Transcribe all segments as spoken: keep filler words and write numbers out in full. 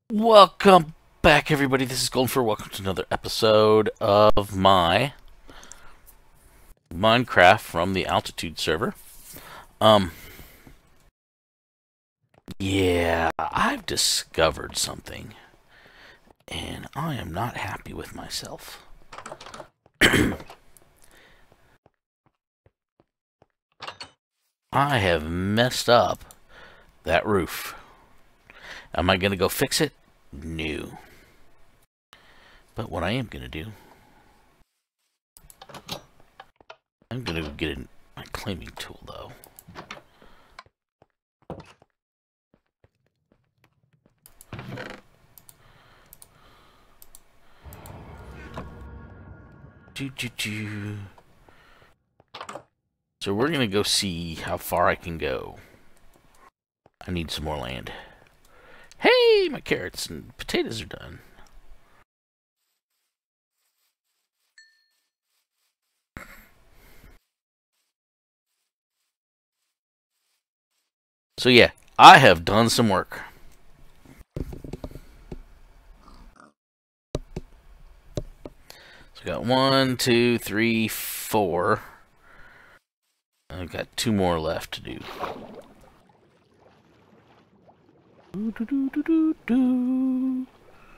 Welcome back, everybody. This is Golden Fur. Welcome to another episode of my Minecraft from the Altitude server. Um, yeah, I've discovered something, and I am not happy with myself. I have messed up that roof. Am I gonna go fix it? No. But what I am gonna do, I'm gonna go get a, my claiming tool, though. Do do do. So we're gonna go see how far I can go. I need some more land. Hey, my carrots and potatoes are done. So yeah, I have done some work. So I got one, two, three, four. I've got two more left to do. Do, do, do, do, do, do.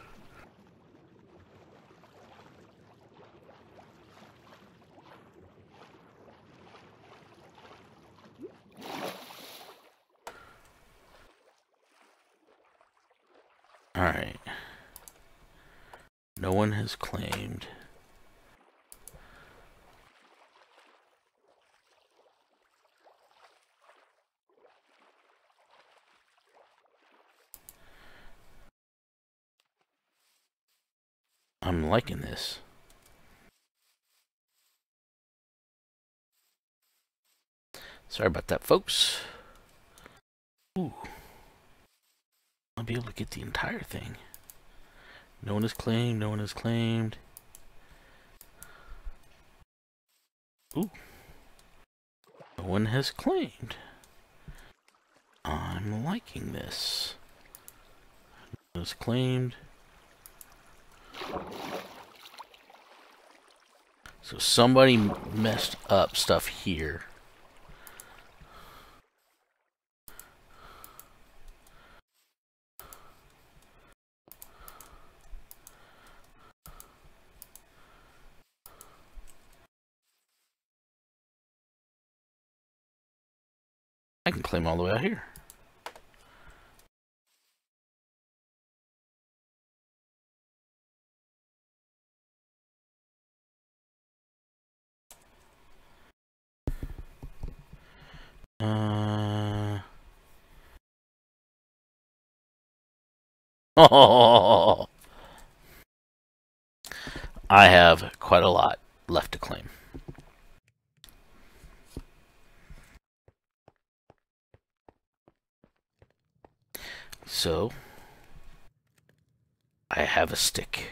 Alright. No one has claimed. I'm liking this. Sorry about that, folks. Ooh. I'll be able to get the entire thing. No one has claimed, no one has claimed. Ooh. No one has claimed. I'm liking this. No one has claimed. So somebody messed up stuff here. I can claim all the way out here. Uh... Oh, I have quite a lot left to claim. So, I have a stick.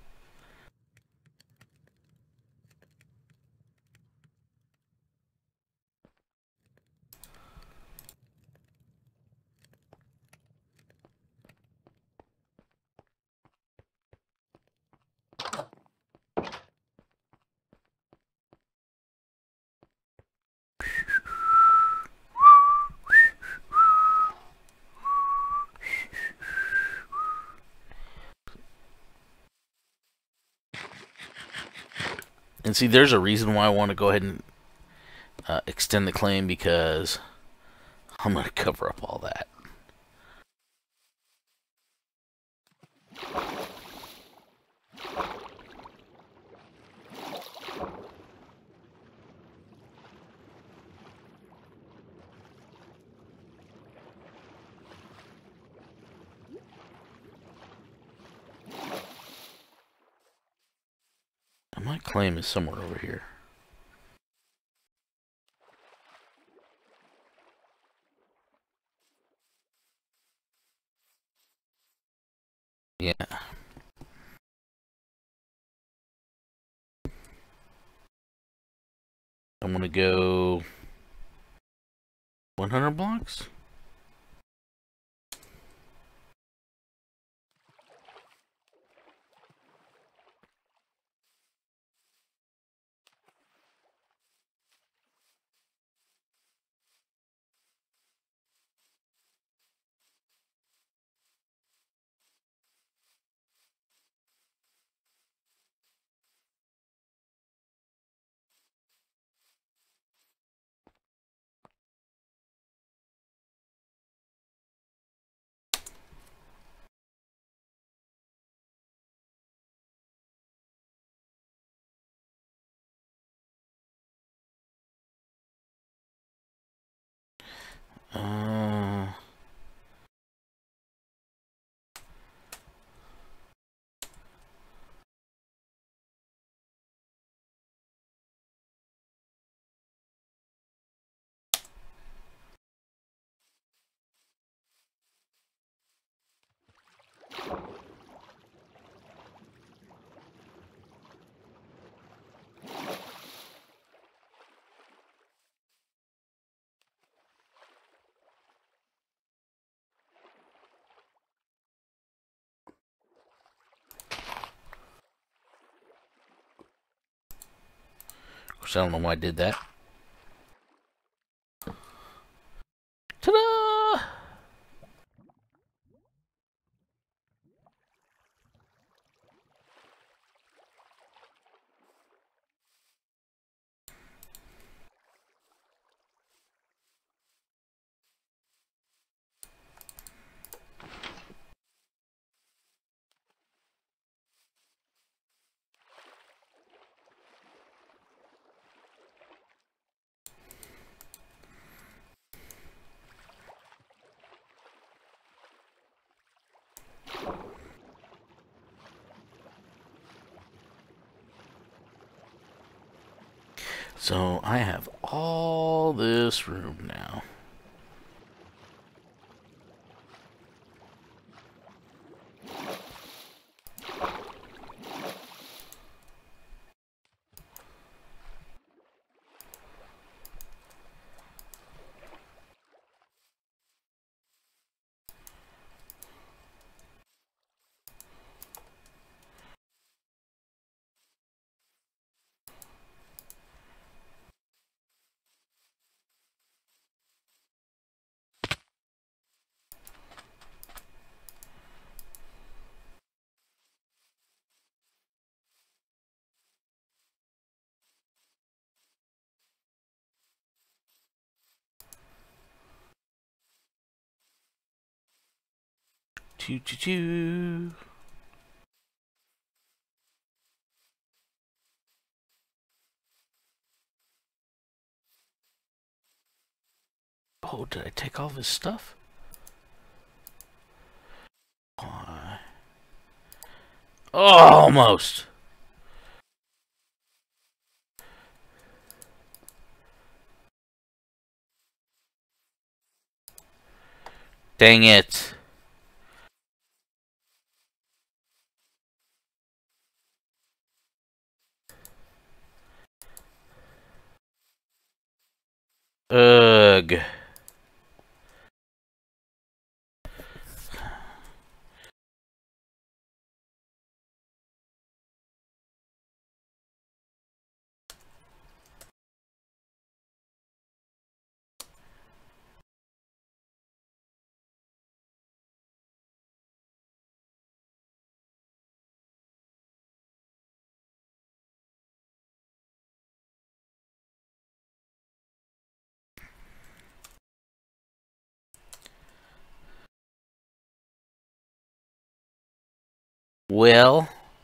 And see, there's a reason why I want to go ahead and uh, extend the claim, because I'm going to cover up all that. My claim is somewhere over here. Yeah. I'm going to go one hundred blocks. Uh... Of course, I don't know why I did that. Ta-da! So I have all this room now. Choo choo choo. Oh, did I take all this stuff? Uh, oh, almost. Dang it. Ugh. Well,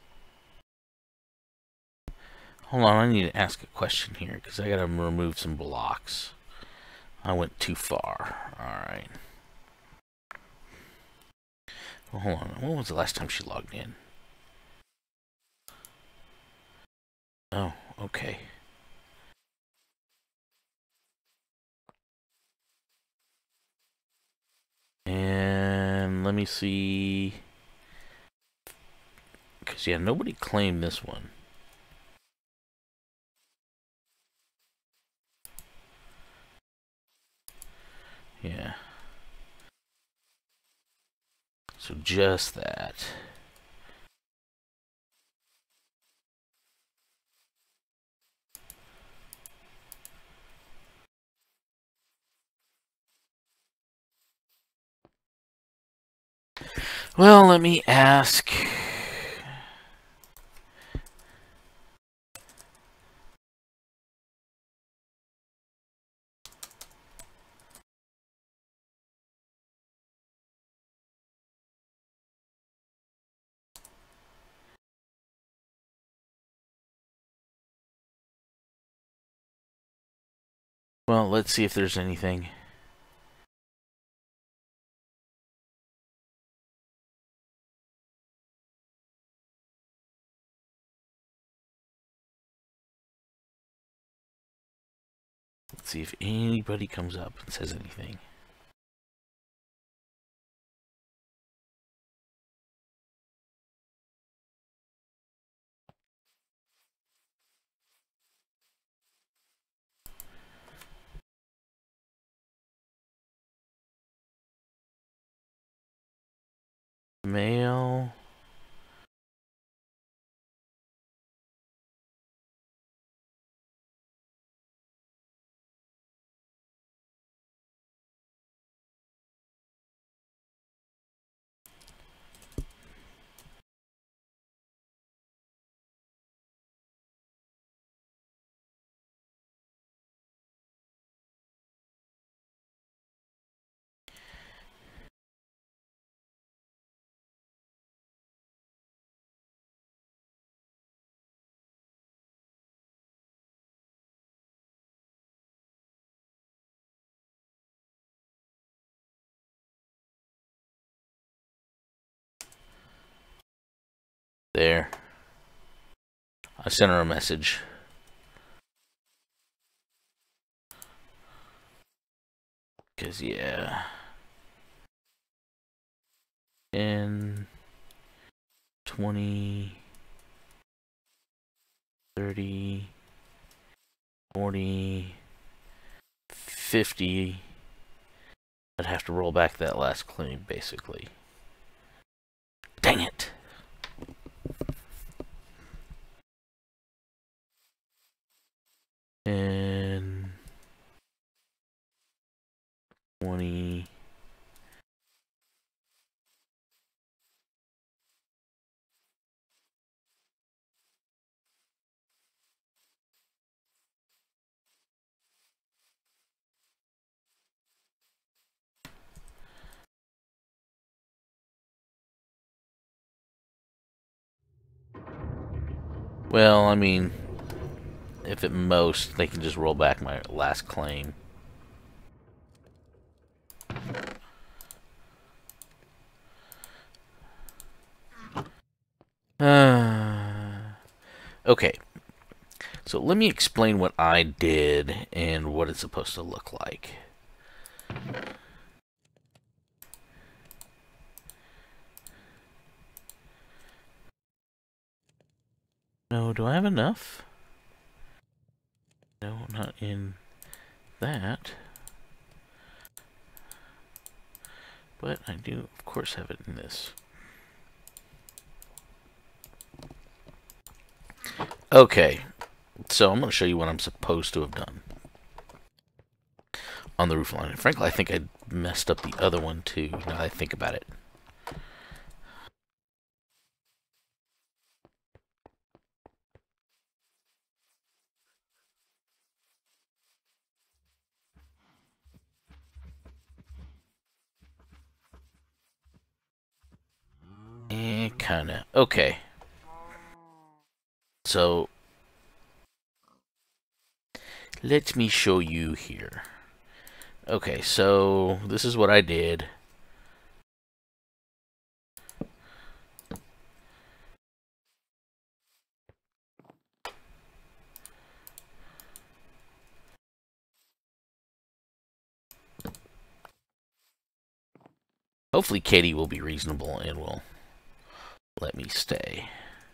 hold on, I need to ask a question here because I gotta remove some blocks. I went too far. Alright. Well, hold on. When was the last time she logged in? Oh, okay. And let me see. Because, yeah, nobody claimed this one. Yeah. So just that. Well, let me ask. Well, let's see if there's anything. Let's see if anybody comes up and says anything. Mail. There. I sent her a message. Because, yeah. ten, twenty, thirty, forty, fifty. I'd have to roll back that last claim, basically. Dang it! And twenty. Well, I mean, if at most, they can just roll back my last claim. Uh, okay. So let me explain what I did and what it's supposed to look like. No, do I have enough? No, not in that. But I do, of course, have it in this. Okay, so I'm going to show you what I'm supposed to have done on the roof line. And frankly, I think I messed up the other one too, now that I think about it. Eh, kinda. Okay. So, let me show you here. Okay, so this is what I did. Hopefully Katie will be reasonable and will let me stay.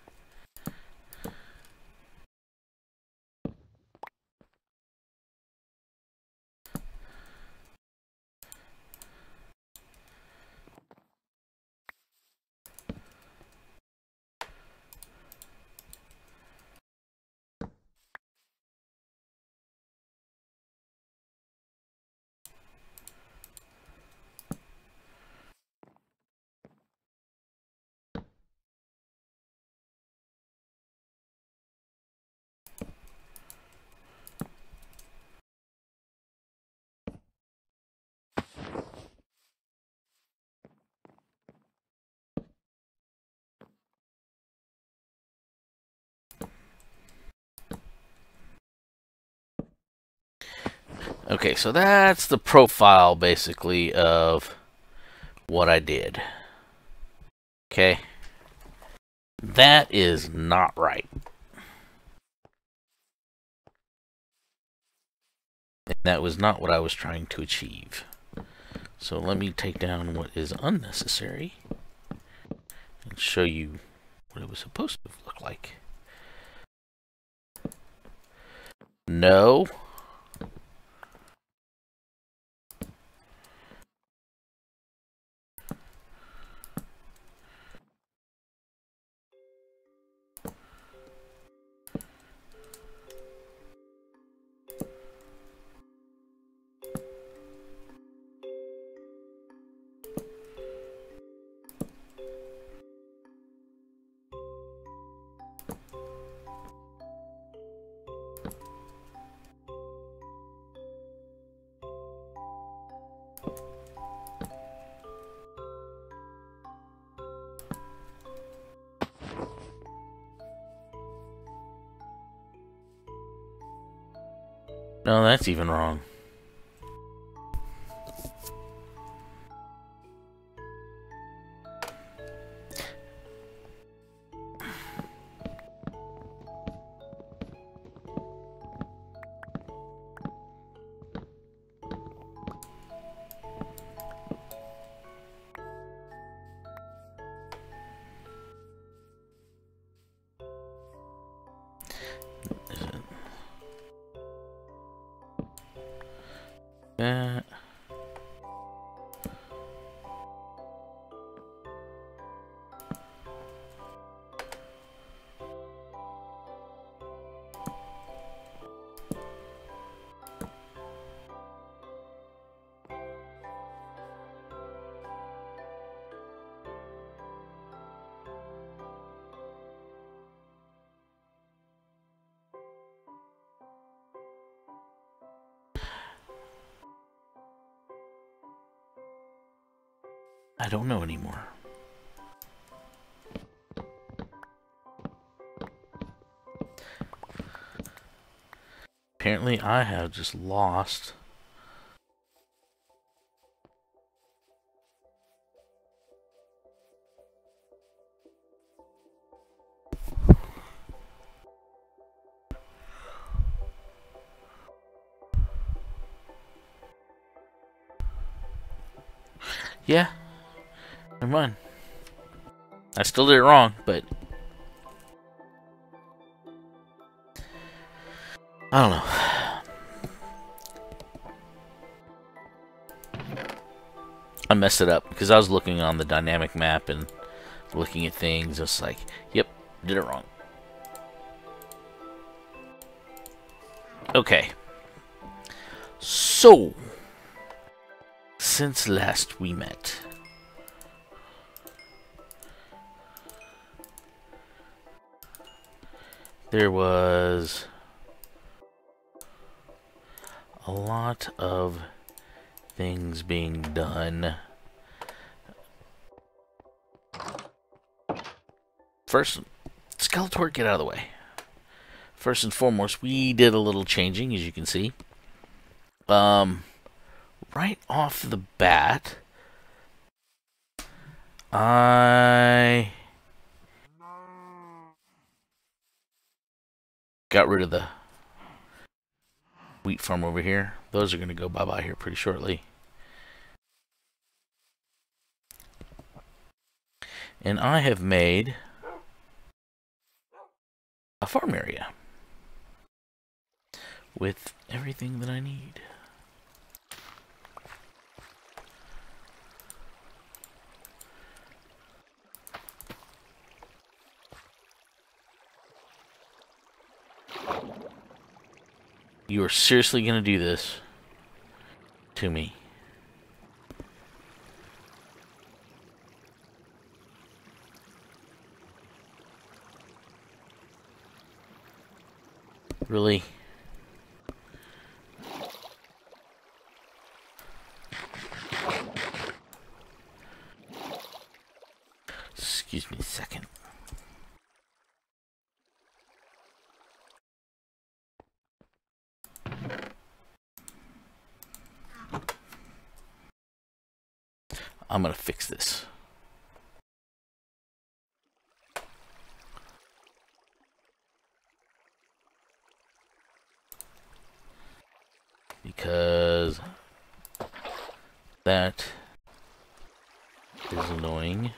Okay, so that's the profile, basically, of what I did. Okay? That is not right. And that was not what I was trying to achieve. So let me take down what is unnecessary and show you what it was supposed to look like. No. No, that's even wrong. That. I don't know anymore. Apparently I have just lost Yeah. Never mind. I still did it wrong, but I don't know. I messed it up because I was looking on the dynamic map and looking at things. It's like, yep, did it wrong. Okay. So, since last we met, there was a lot of things being done. First, Skeletor, get out of the way. First and foremost, we did a little changing, as you can see. Um, right off the bat, I got rid of the wheat farm over here. Those are going to go bye-bye here pretty shortly. And I have made a farm area with everything that I need. You are seriously going to do this to me? Really? Excuse me a second. I'm gonna fix this. because that is annoying.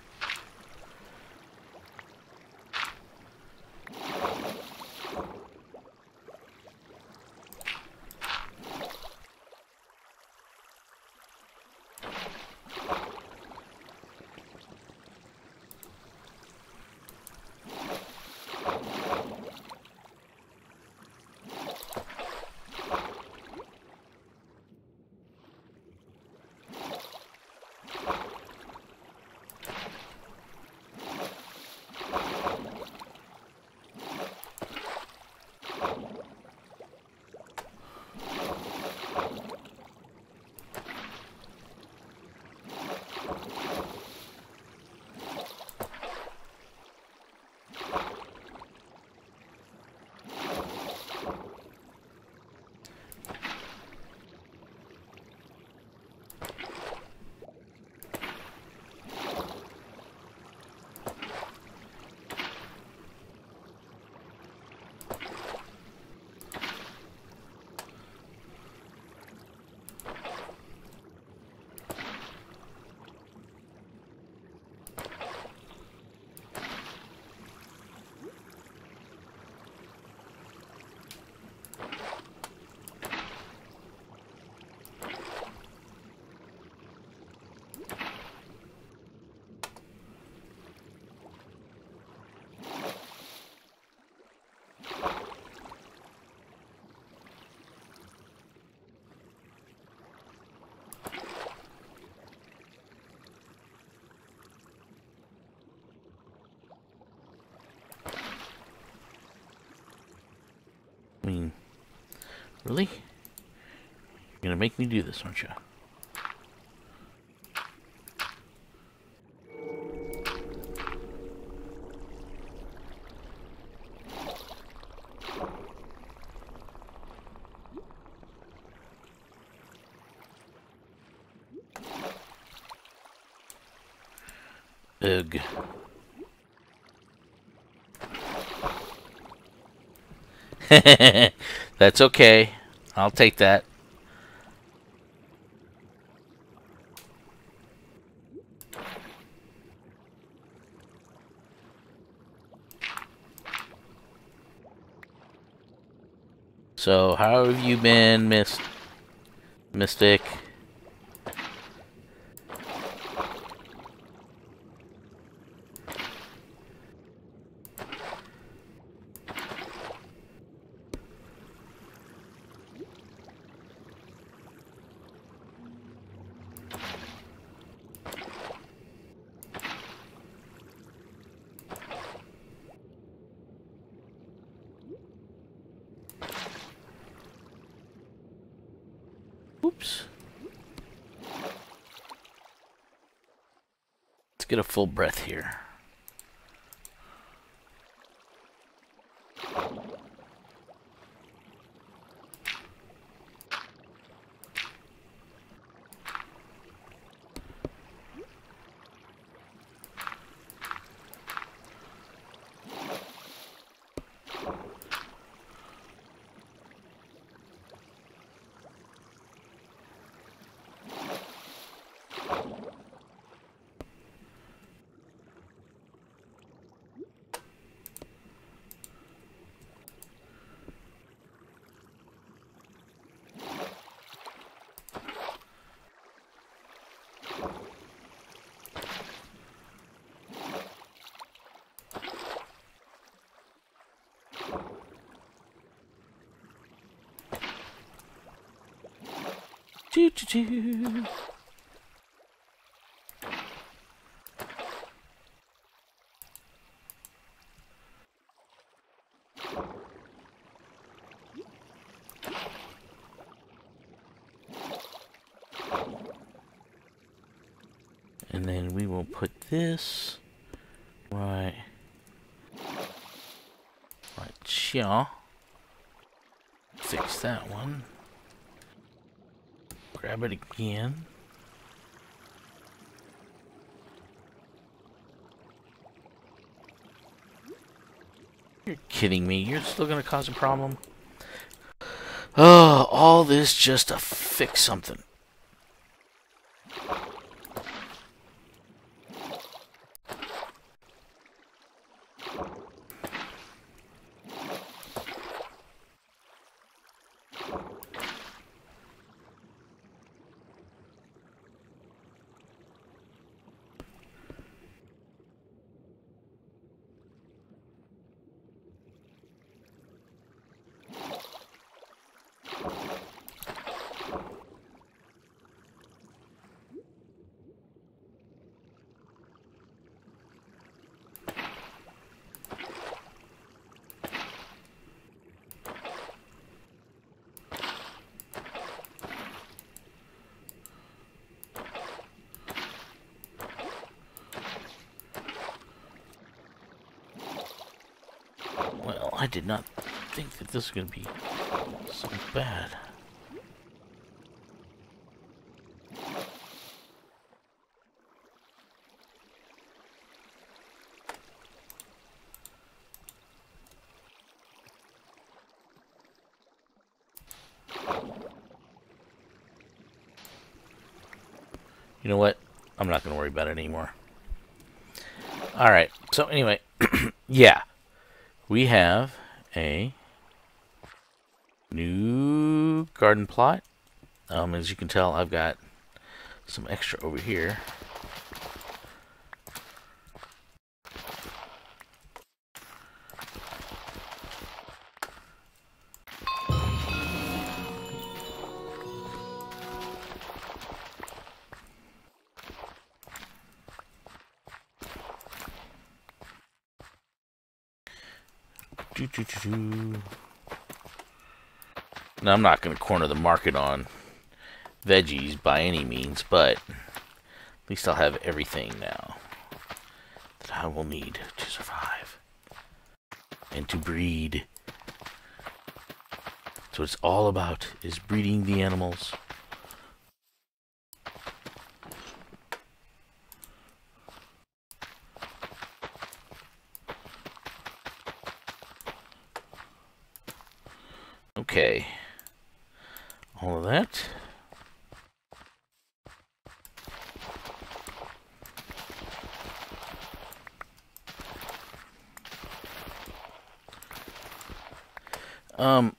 I mean, really? You're gonna make me do this, aren't you? Ugh. That's okay. I'll take that. So, how have you been, Miss Mystic? Oops. Let's get a full breath here. Choo choo choo. And then we will put this right, right here. Fix that one. Grab it again. You're kidding me. You're still gonna cause a problem? Oh. Oh, all this just to fix something. Well, I did not think that this was going to be so bad. You know what? I'm not going to worry about it anymore. Alright, so anyway, yeah. We have a new garden plot. Um, as you can tell, I've got some extra over here. Doo, doo, doo, doo. Now, I'm not going to corner the market on veggies by any means, but at least I'll have everything now that I will need to survive and to breed. So it's all about is breeding the animals. Okay. All of that. Um.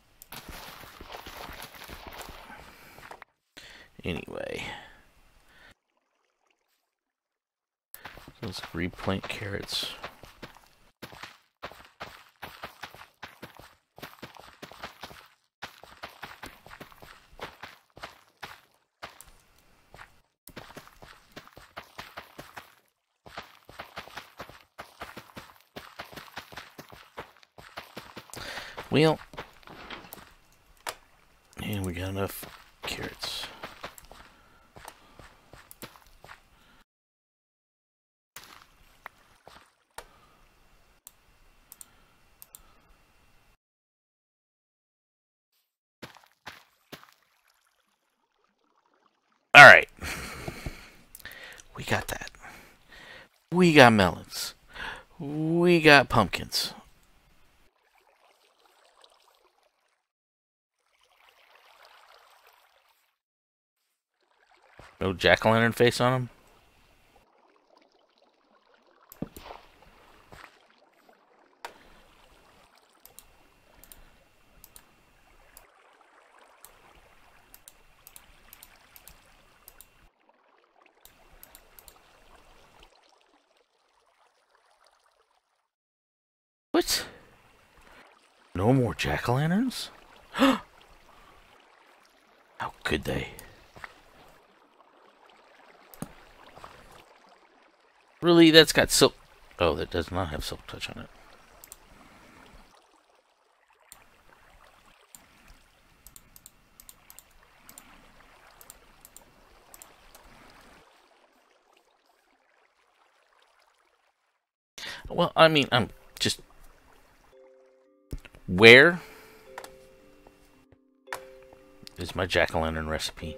Anyway. Let's replant carrots. Well, and we got enough carrots. All right. We got that. We got melons. We got pumpkins. No jack-o'-lantern face on him? What? No more jack-o'-lanterns? How could they? Really? That's got silk... Oh, that does not have silk touch on it. Well, I mean, I'm just... Where is my jack-o'-lantern recipe?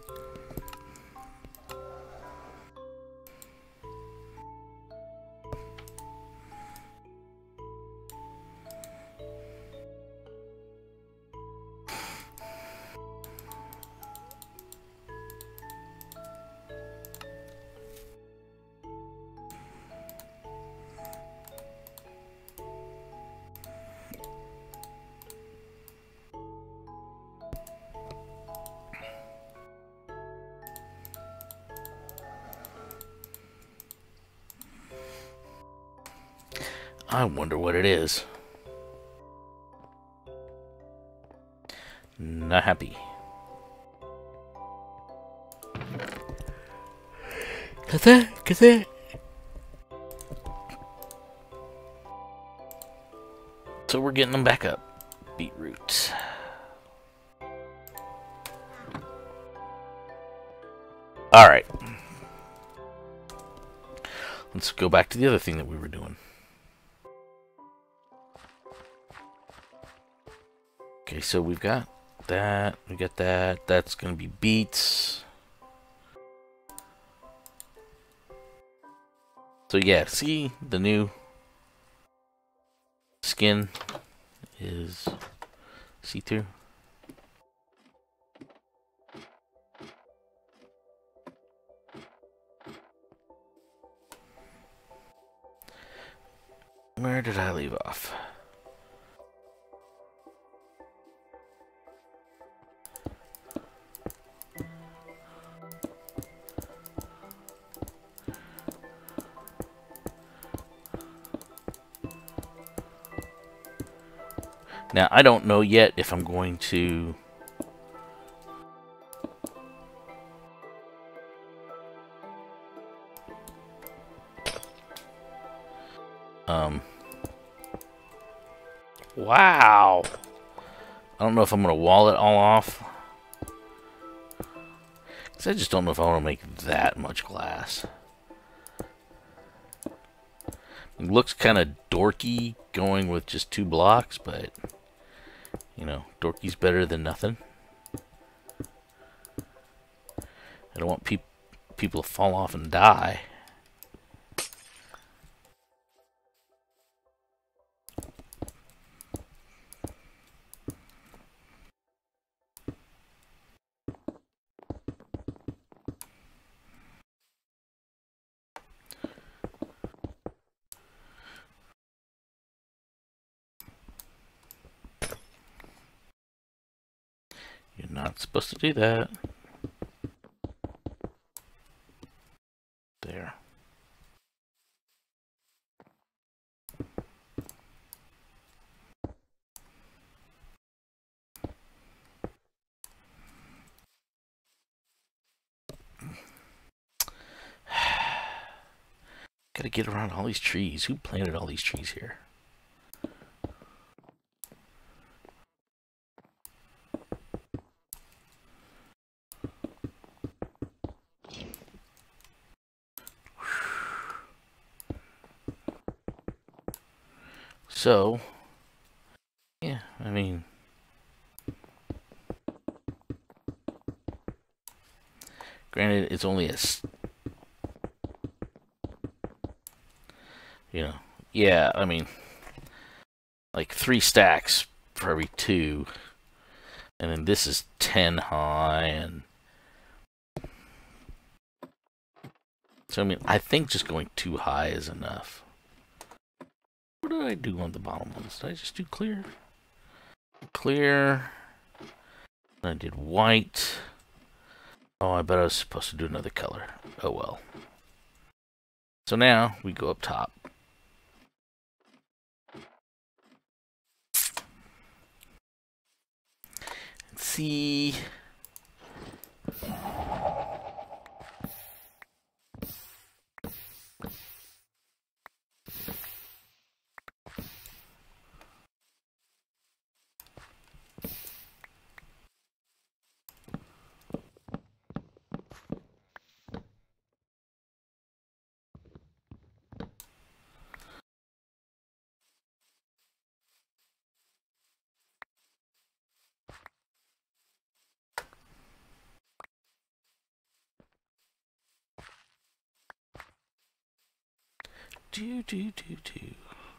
I wonder what it is. Not happy. Cause that, cause that. So we're getting them back up. Beetroot. Alright. Let's go back to the other thing that we were doing. Okay, so we've got that, we got that, that's gonna be beets. So yeah, see, the new skin is see-through. Where did I leave off? Now, I don't know yet if I'm going to um wow. I don't know if I'm going to wall it all off. Because I just don't know if I want to make that much glass. It looks kind of dorky going with just two blocks, but you know, dorky's better than nothing. I don't want peop people to fall off and die. You're not supposed to do that. There. Gotta get around all these trees. Who planted all these trees here? So, yeah, I mean, granted, it's only a, you know, yeah, I mean, like three stacks for every two, and then this is ten high, and so I mean, I think just going too high is enough. What did I do on the bottom ones? Did I just do clear? Clear. I did white. Oh, I bet I was supposed to do another color. Oh well. So now we go up top. Let's see. do, do, do, do.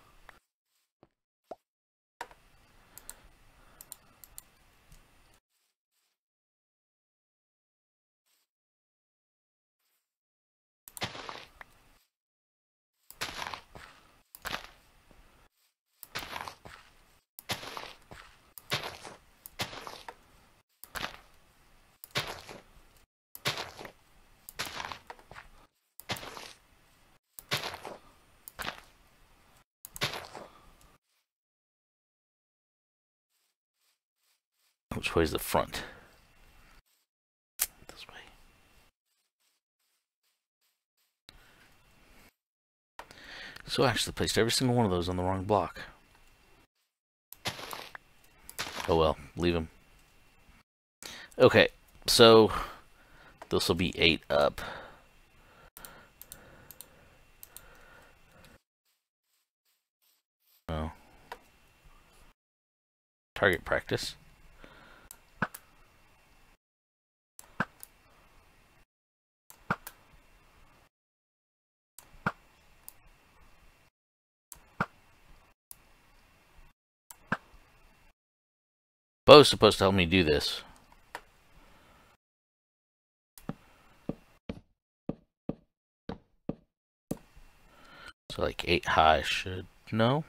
Which way is the front? This way. So I actually placed every single one of those on the wrong block. Oh well, leave them. Okay, so this will be eight up. Oh. Target practice. Bo's supposed to help me do this. So like eight high should know.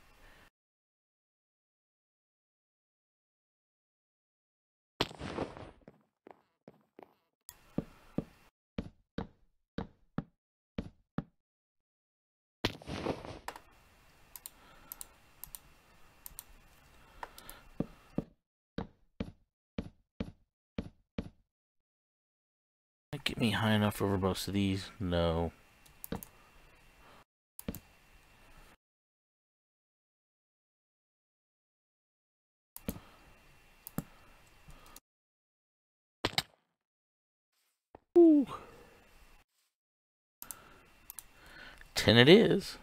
Get me high enough over most of these? No. Ooh. Ten it is.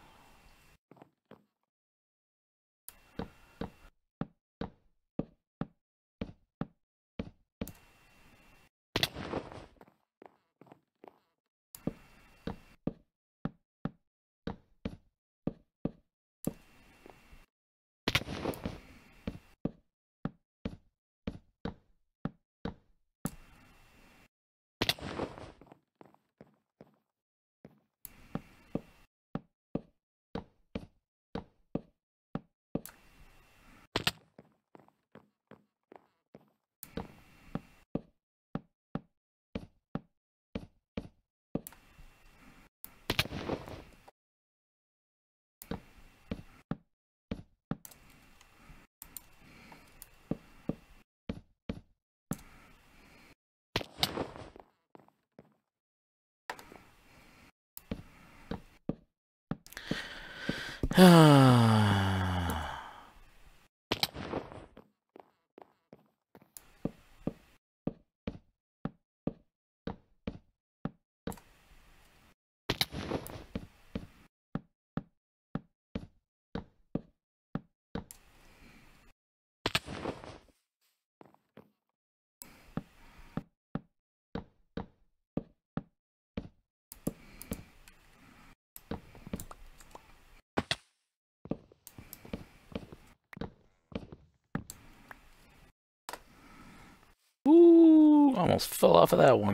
Ooh, almost fell off of that one.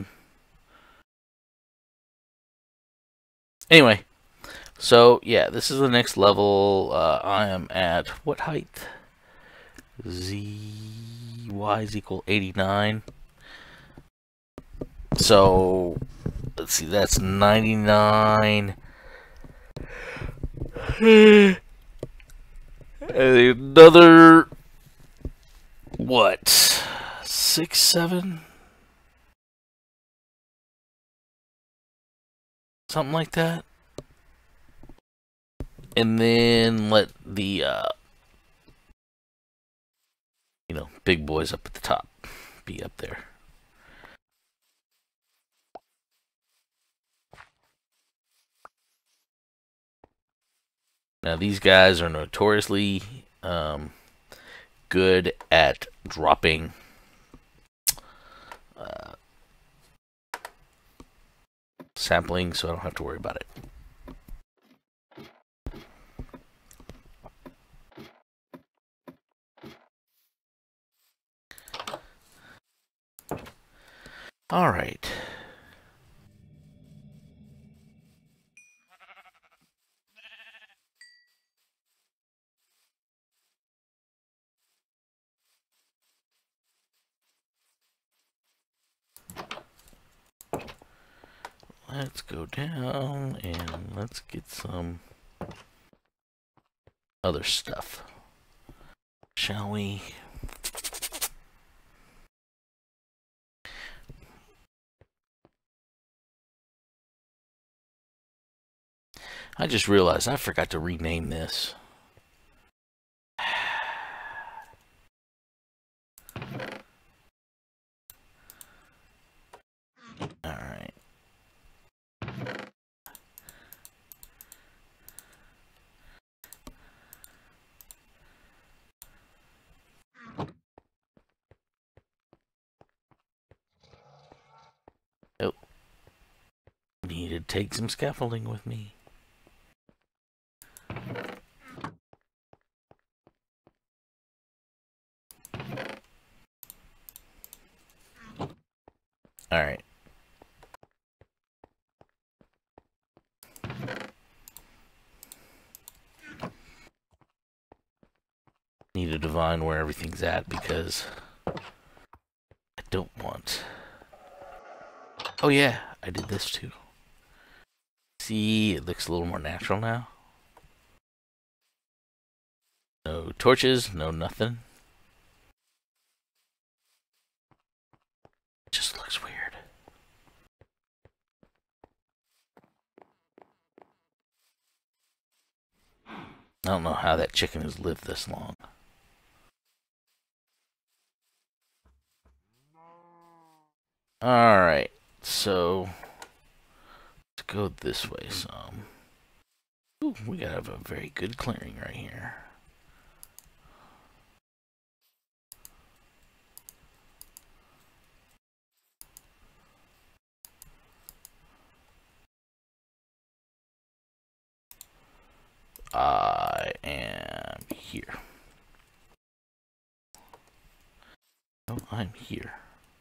Anyway, so yeah, this is the next level. Uh, I am at what height? Z y is equal eighty-nine. So let's see, that's ninety-nine. And another what? Six, seven? Something like that. And then let the uh you know, big boys up at the top be up there. Now these guys are notoriously um, good at dropping uh, sampling, so I don't have to worry about it. All right. Let's go down and let's get some other stuff. Shall we? I just realized I forgot to rename this. Alright. Oh. Need to take some scaffolding with me. Alright. Need to divine where everything's at because I don't want... Oh yeah, I did this too. See, it looks a little more natural now. No torches, no nothing. It just looks weird. I don't know how that chicken has lived this long. Alright, so let's go this way some. Ooh, we gotta have a very good clearing right here. I am here. Oh, I'm here.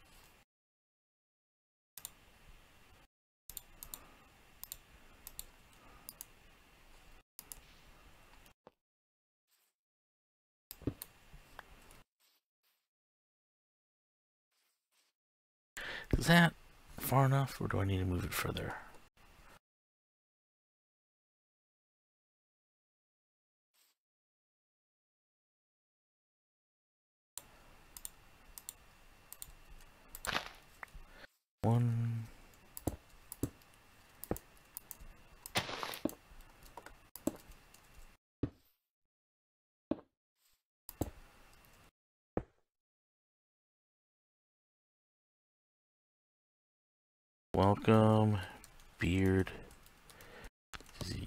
Is that far enough, or do I need to move it further? One. Welcome, beard disease.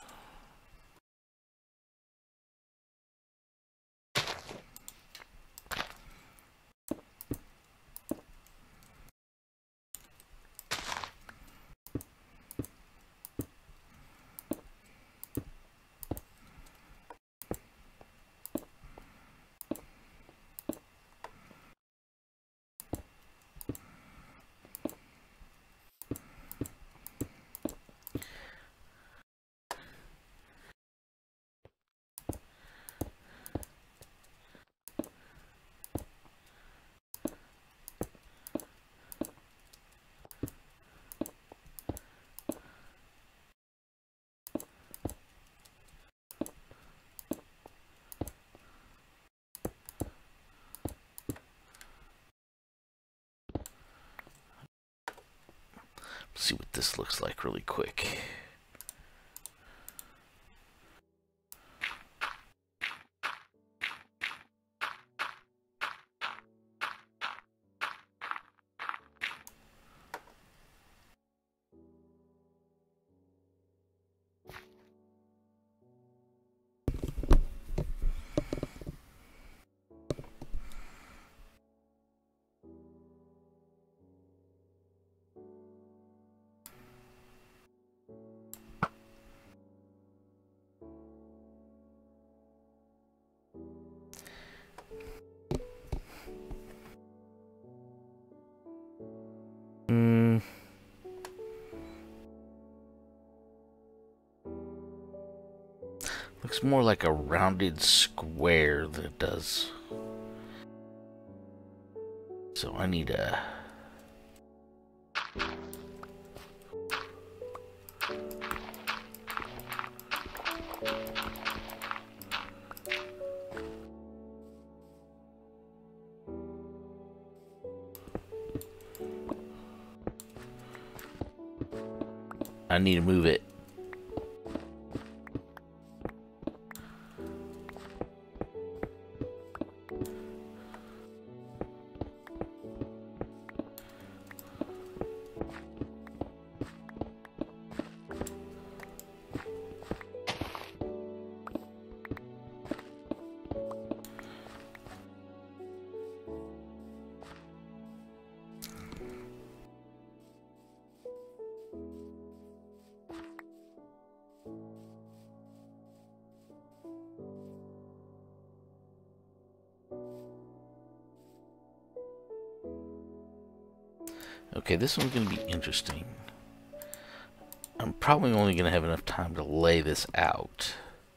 Let's see what this looks like really quick. Hmm. Looks more like a rounded square than it does. So I need a... I need to move it. Okay, this one's going to be interesting. I'm probably only going to have enough time to lay this out.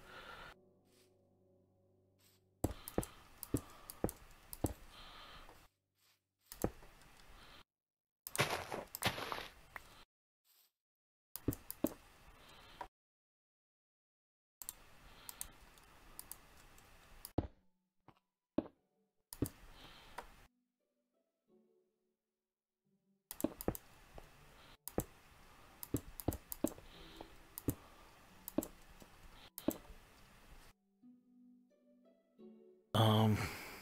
Um...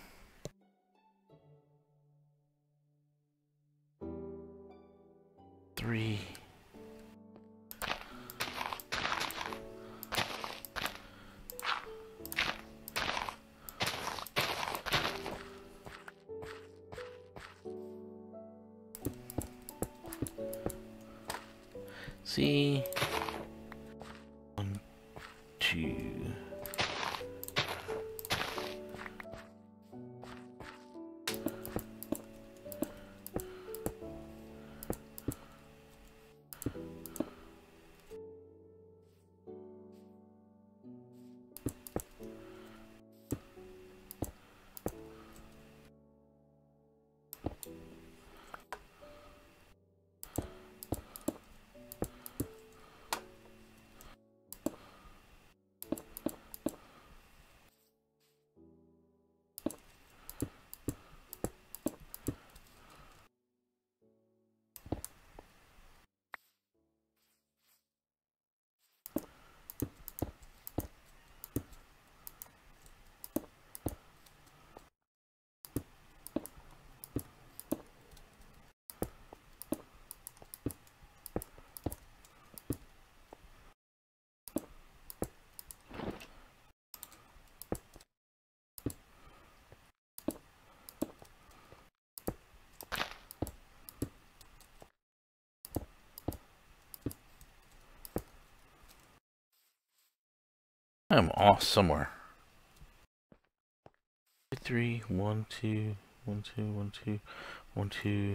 Three... See? One, two... I'm off somewhere. Three, one, two, one, two, one, two, one, two.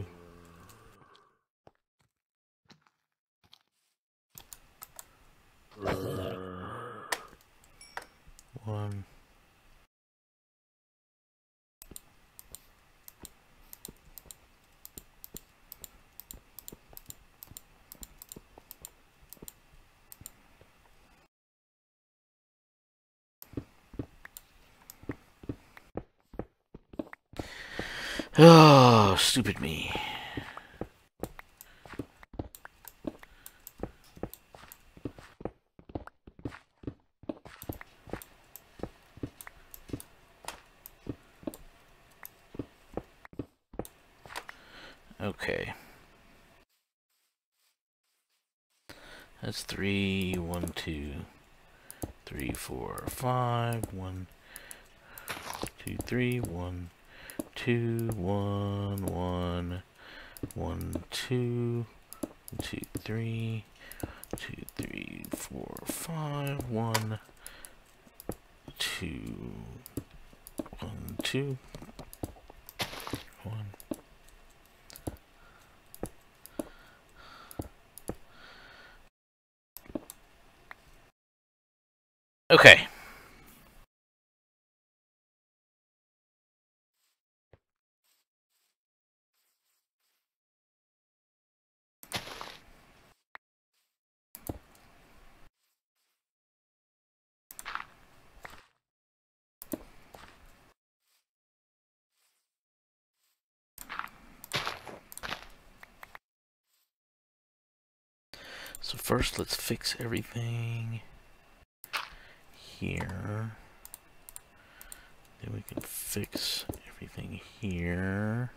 One. Oh, stupid me. Okay. That's three, one, two, three, four, five, one, two, three, one, two, one, one, one, two, two, three, two, three, four, five, one, two, one, two, one, Okay. So first, let's fix everything here. Then we can fix everything here.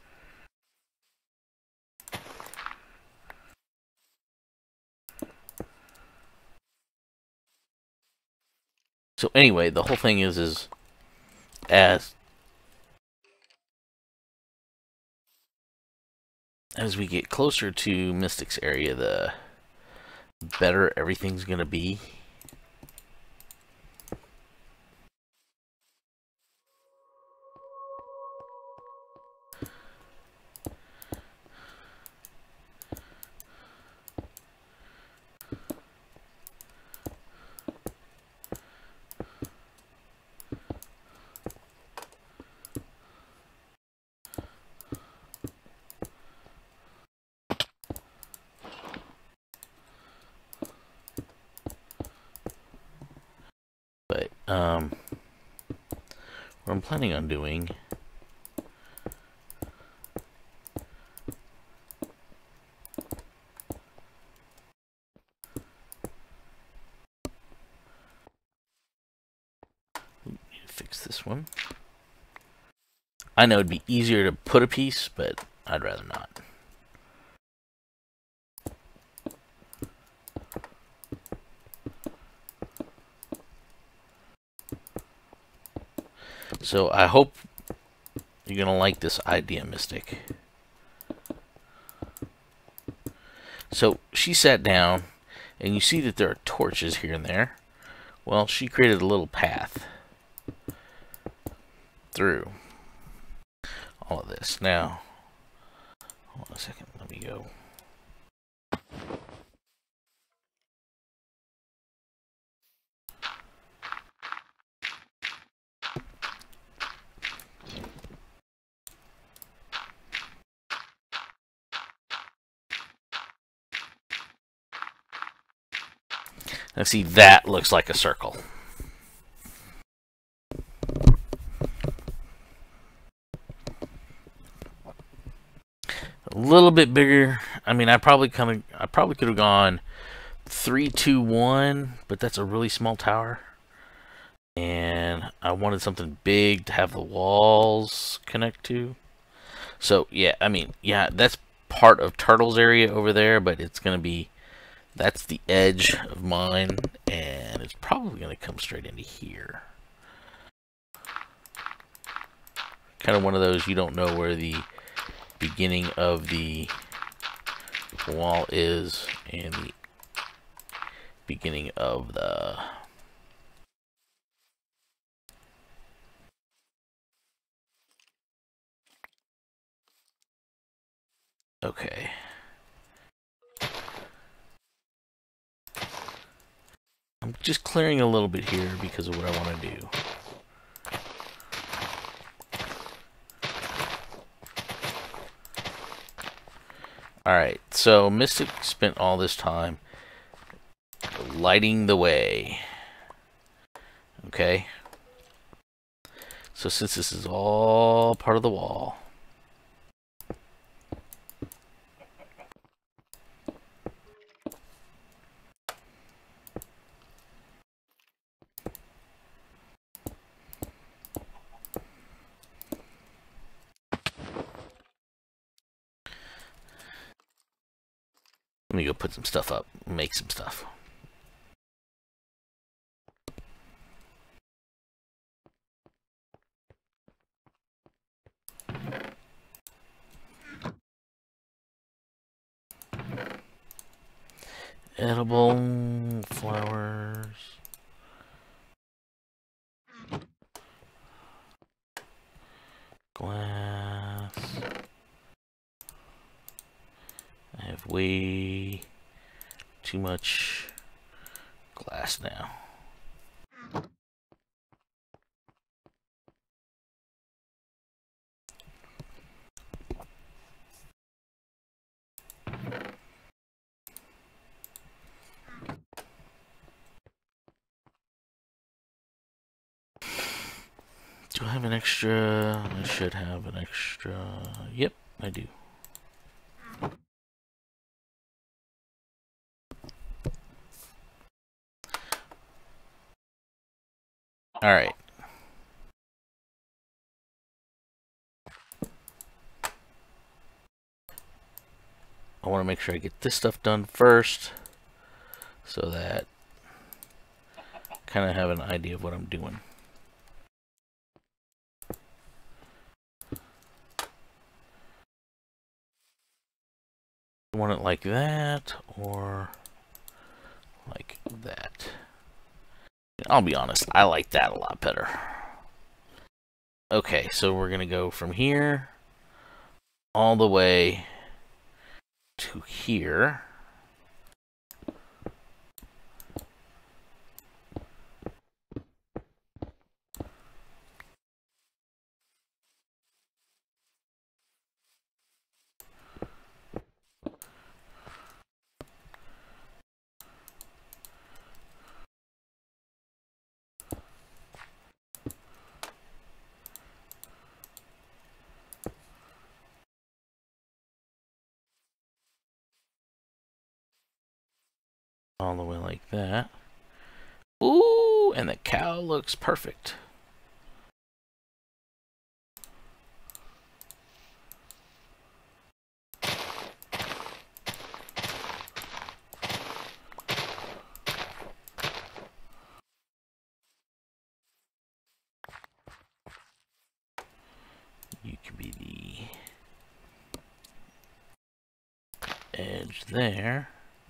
So anyway, the whole thing is, is as as we get closer to Mystic's area, the better everything's gonna be. But um, what I'm planning on doing need to fix this one. I know it'd be easier to put a piece, but I'd rather not. So I hope you're gonna like this idea, Mystic. So she sat down, and you see that there are torches here and there. Well, she created a little path through all of this. Now, hold on a second, let me go. Now see, that looks like a circle. A little bit bigger. I mean, I probably kind of, I probably could have gone three, two, one, but that's a really small tower, and I wanted something big to have the walls connect to. So yeah, I mean, yeah, that's part of Turtle's area over there, but it's gonna be, that's the edge of mine, and it's probably gonna come straight into here. Kind of one of those, you don't know where the beginning of the wall is and the beginning of the okay. I'm just clearing a little bit here because of what I want to do. Alright, so Mystic spent all this time lighting the way. Okay? So since this is all part of the wall, let me go put some stuff up, make some stuff. Edible flowers. Glass. I have way too much glass now. Do I have an extra? I should have an extra. Yep, I do. All right. I want to make sure I get this stuff done first, so that I kind of have an idea of what I'm doing. I want it like that, or like that. I'll be honest, I like that a lot better. Okay, so we're gonna go from here all the way to here. All the way like that. Ooh, and the cow looks perfect. You can be the edge there.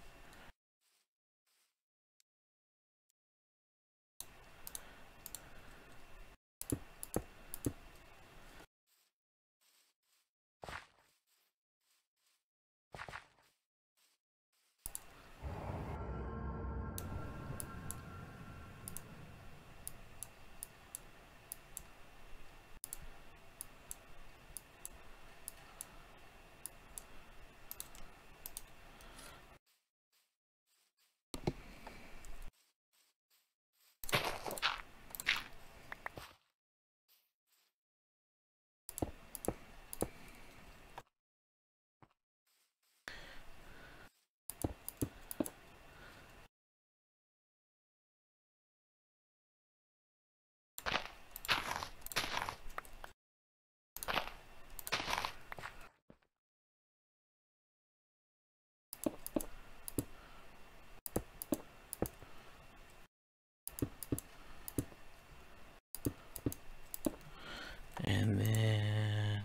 And then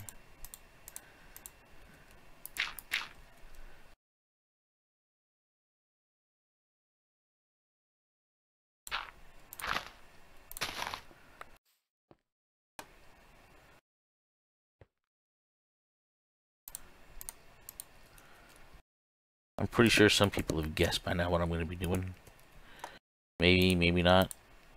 I'm pretty sure some people have guessed by now what I'm going to be doing. Maybe, maybe not.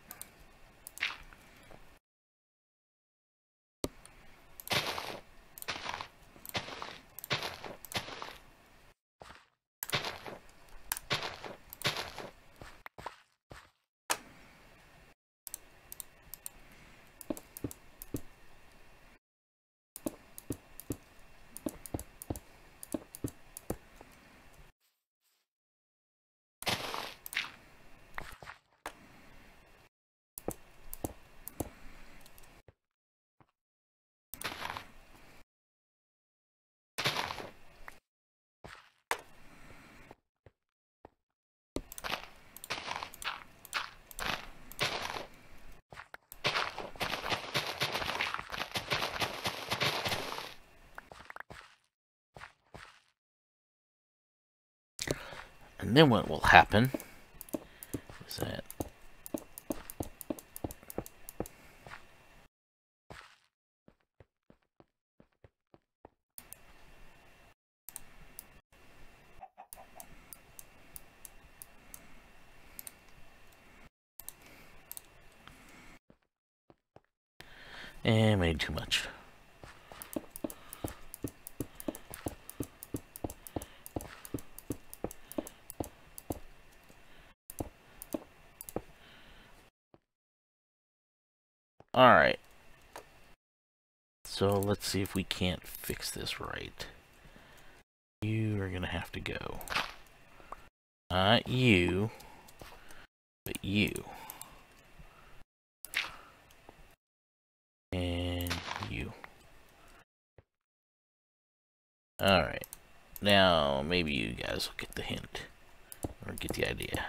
And then what will happen is that eh, made too much. Alright. So let's see if we can't fix this right. You are gonna have to go. Not you, but you. And you. Alright. Now, maybe you guys will get the hint. Or get the idea.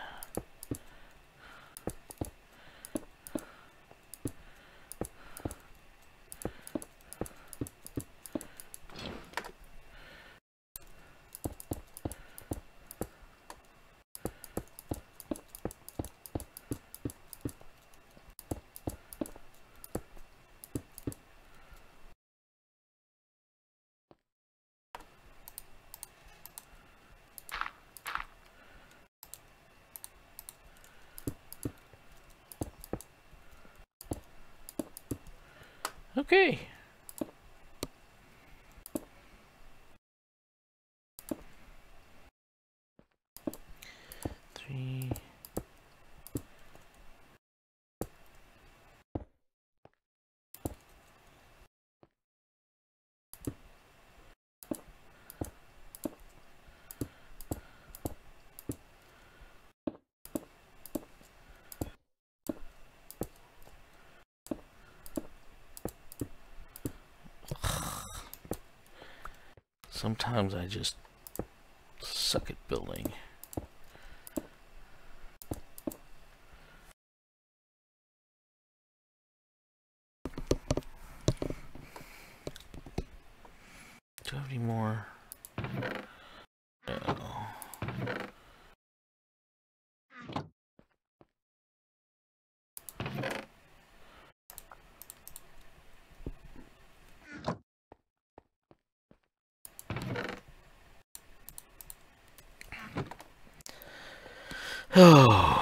Okay. Three. Sometimes I just suck at building. Do I have any more? No. Oh.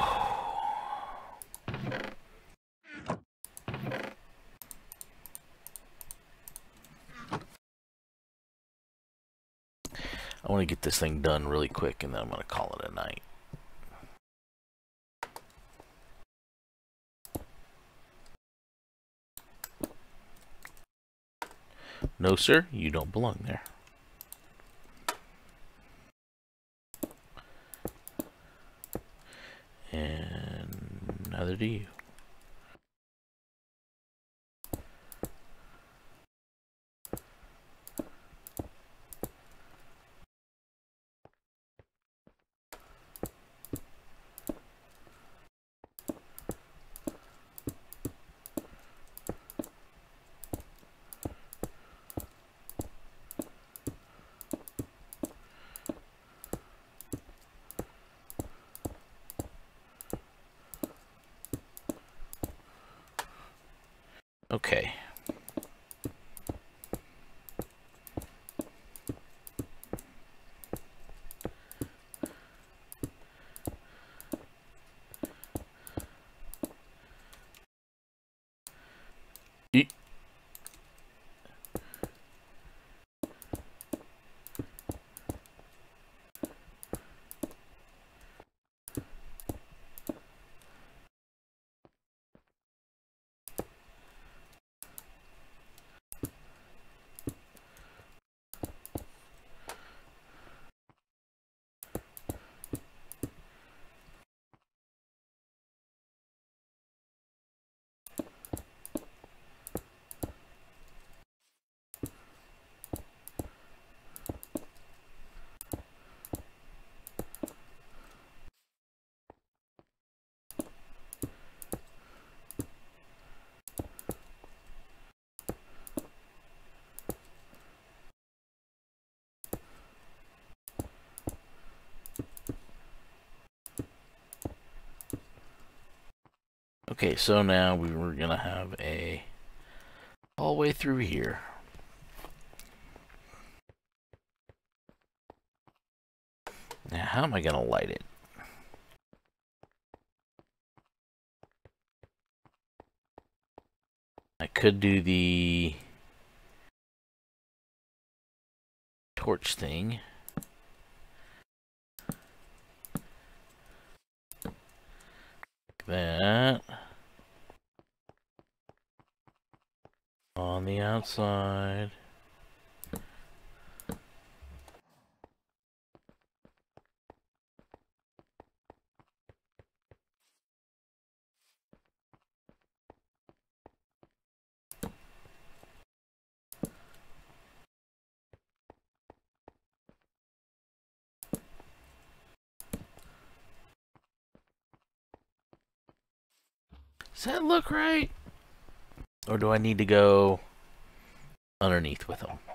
I want to get this thing done really quick and then I'm going to call it a night. No, sir, you don't belong there. And neither do you. Okay. E Okay, so now we were gonna have a hallway through here. Now, how am I gonna light it? I could do the torch thing. Like that. On the outside. Does that look right? Or do I need to go underneath with them?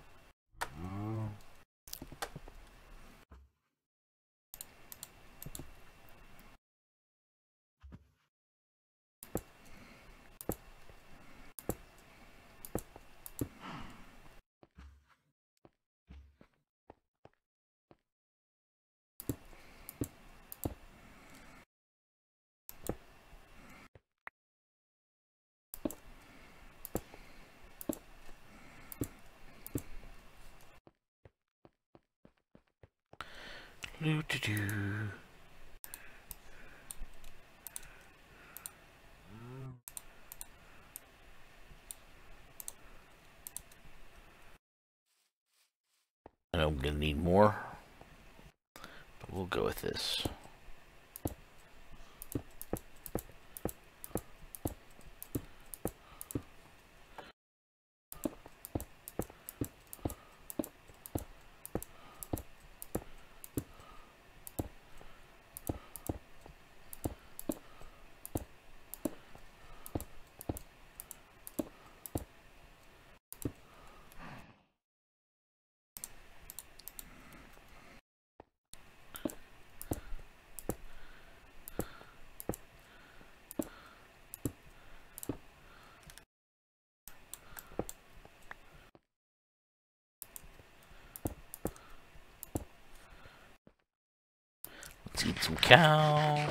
Do do do. I know I'm gonna need more, but we'll go with this. Let's eat some cow.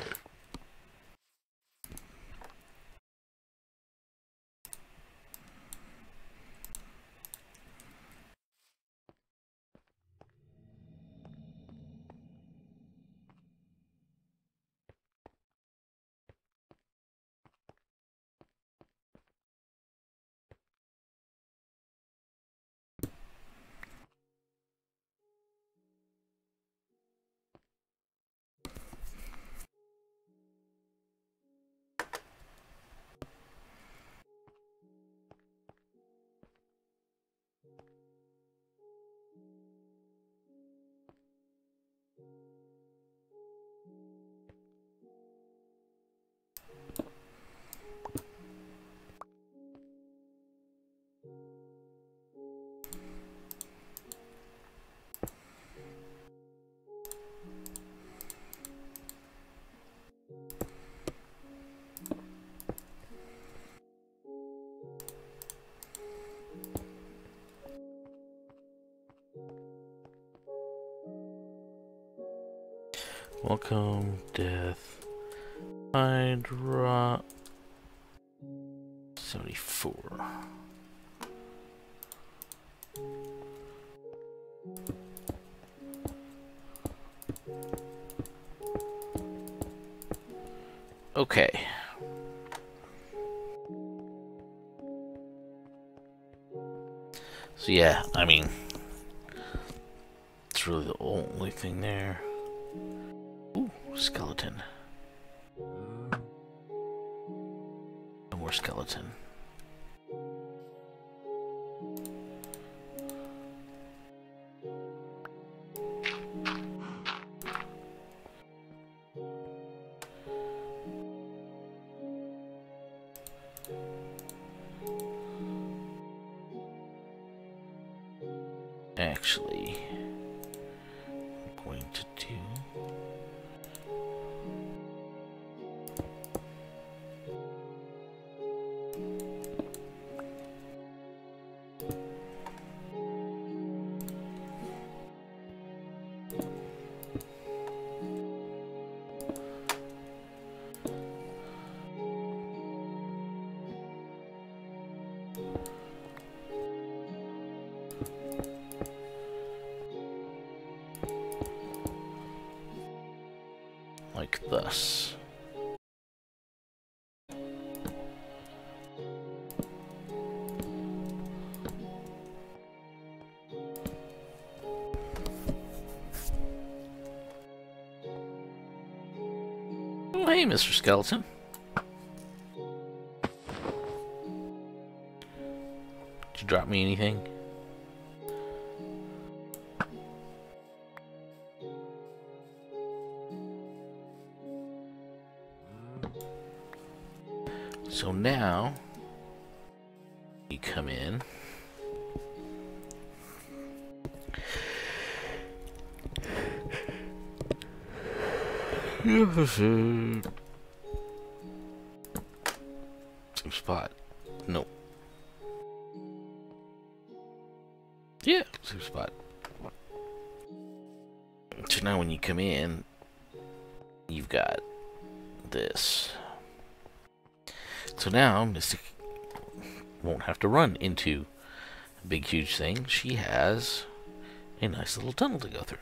Welcome, death. Hydra. seventy-four. Okay. So yeah, I mean, it's really the only thing there. Ooh, skeleton. No more skeleton. Actually, I'm going to do like thus. Oh, hey, Mister Skeleton. Did you drop me anything? So now, you come in. Same spot. Nope. Yeah, same spot. So now when you come in, you've got this. So now Mystic won't have to run into a big huge thing. She has a nice little tunnel to go through.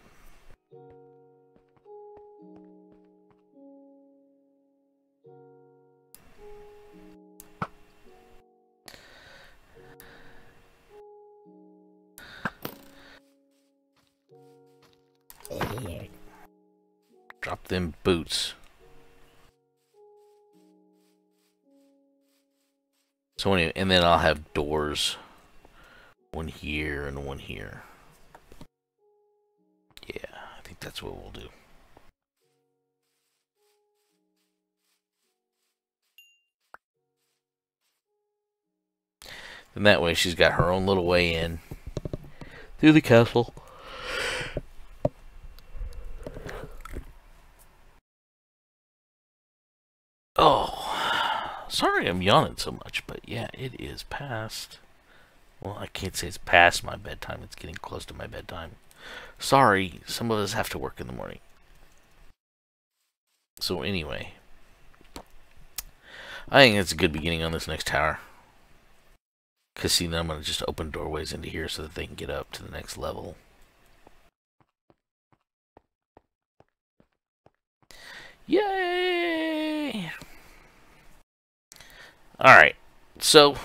Drop them boots. So anyway, and then I'll have doors. One here and one here. Yeah, I think that's what we'll do. And that way she's got her own little way in through the castle. Oh, sorry I'm yawning so much, but yeah, it is past. Well, I can't say it's past my bedtime. It's getting close to my bedtime. Sorry, some of us have to work in the morning. So anyway, I think it's a good beginning on this next tower. Because see, then I'm going to just open doorways into here so that they can get up to the next level. Yay! Alright, so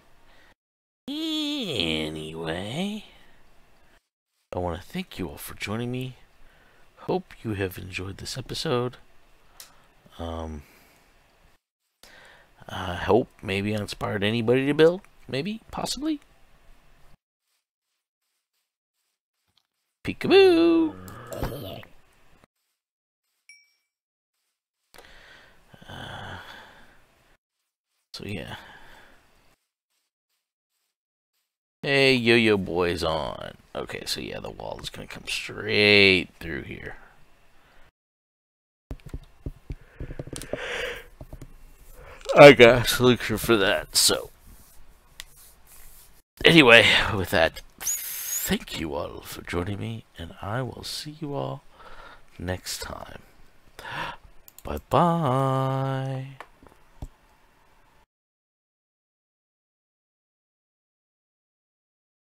anyway, I want to thank you all for joining me. Hope you have enjoyed this episode. Um, I hope maybe I inspired anybody to build. Maybe, possibly. Peekaboo! Uh, so yeah. Hey, Yo-Yo Boy's on. Okay, so yeah, the wall is gonna come straight through here. I got a solution for that, so. Anyway, with that, thank you all for joining me, and I will see you all next time. Bye-bye.